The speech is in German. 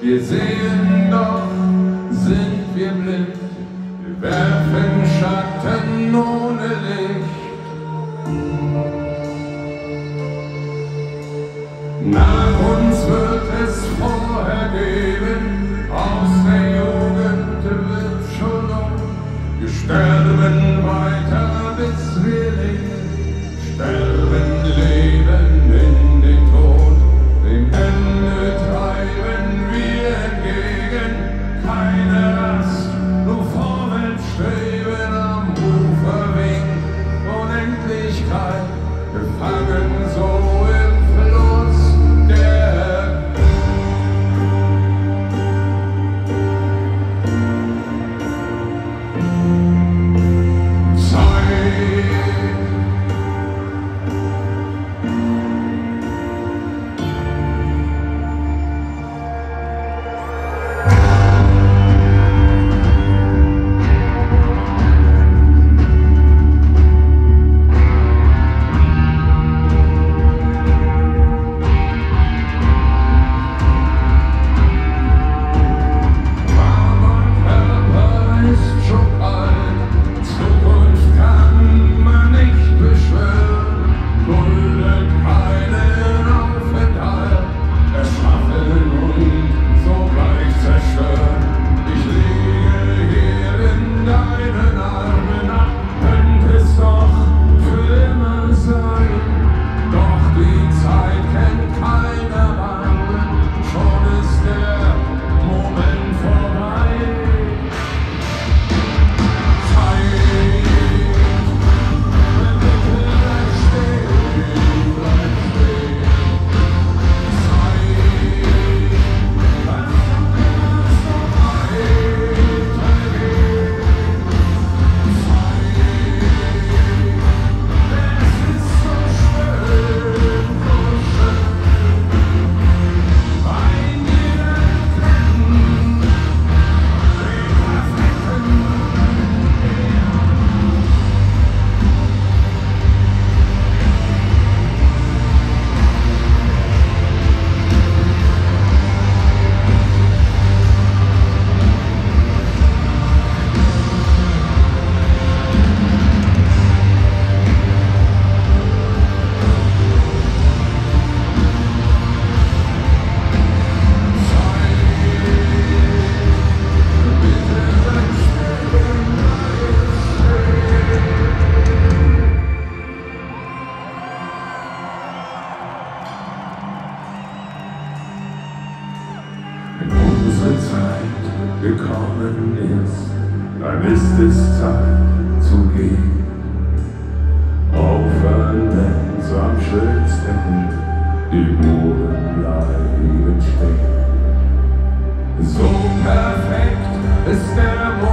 Wir sehen, doch sind wir blind. Wir werfen Schatten ohne Licht. Nach uns wird es vorher geben, aus der Jugend wird schon um. Wir sterben weiter, bis wir leben, sterben, leben in den Tod. Dem Ende treiben wir entgegen, keine Rast, nur vorwärts streben, am Ufer winkt Unendlichkeit, gefangen so im Fluss der Zeit. Zeit gekommen ist, dann ist es Zeit zu gehen. Aufhören, wenn's am schönsten ist, die Uhren bleiben stehen. So perfekt ist der Mond.